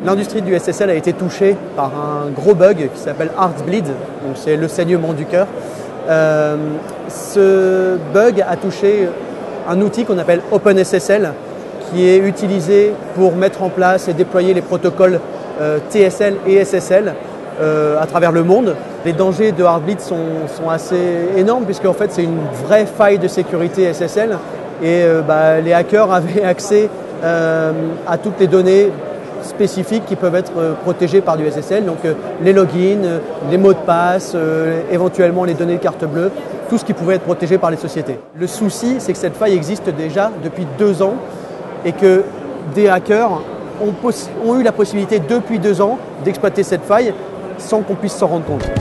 L'industrie du SSL a été touchée par un gros bug qui s'appelle Heartbleed, donc c'est le saignement du cœur. Ce bug a touché un outil qu'on appelle OpenSSL, qui est utilisé pour mettre en place et déployer les protocoles TSL et SSL à travers le monde. Les dangers de Heartbleed sont assez énormes puisque en fait c'est une vraie faille de sécurité SSL et les hackers avaient accès à toutes les données spécifiques qui peuvent être protégées par du SSL, donc les logins, les mots de passe, éventuellement les données de carte bleue, tout ce qui pouvait être protégé par les sociétés. Le souci, c'est que cette faille existe déjà depuis 2 ans et que des hackers ont eu la possibilité depuis 2 ans d'exploiter cette faille sans qu'on puisse s'en rendre compte.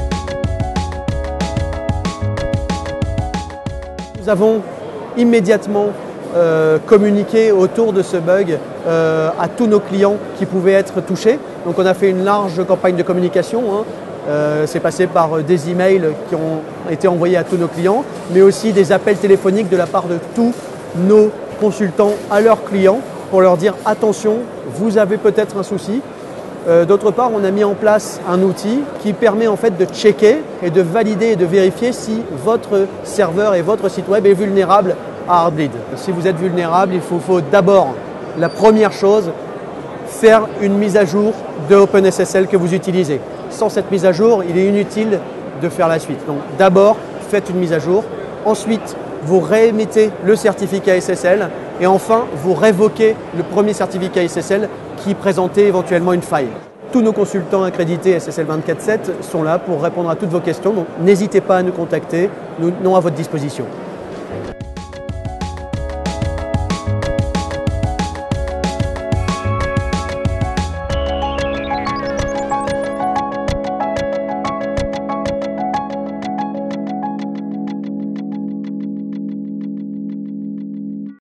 Nous avons immédiatement communiqué autour de ce bug à tous nos clients qui pouvaient être touchés. Donc on a fait une large campagne de communication. C'est passé par des emails qui ont été envoyés à tous nos clients, mais aussi des appels téléphoniques de la part de tous nos consultants à leurs clients pour leur dire attention, vous avez peut-être un souci. D'autre part, on a mis en place un outil qui permet en fait de checker et de valider et de vérifier si votre serveur et votre site web est vulnérable à Heartbleed. Si vous êtes vulnérable, il faut d'abord, la première chose, faire une mise à jour de OpenSSL que vous utilisez. Sans cette mise à jour, il est inutile de faire la suite. Donc d'abord, faites une mise à jour. Ensuite, vous réémettez le certificat SSL. Et enfin, vous révoquez le premier certificat SSL qui présentait éventuellement une faille. Tous nos consultants accrédités SSL 24/7 sont là pour répondre à toutes vos questions. Donc n'hésitez pas à nous contacter, nous sommes à votre disposition.